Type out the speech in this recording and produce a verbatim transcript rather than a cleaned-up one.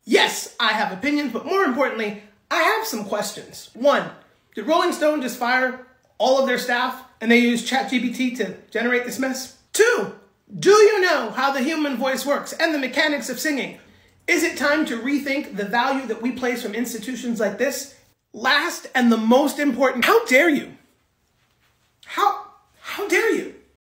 Yes, I have opinions, but more importantly, I have some questions. One, did Rolling Stone just fire all of their staff and they use ChatGPT to generate this mess? Two, do you know how the human voice works and the mechanics of singing? Is it time to rethink the value that we place from institutions like this? Last and the most important, how dare you? How, how dare you?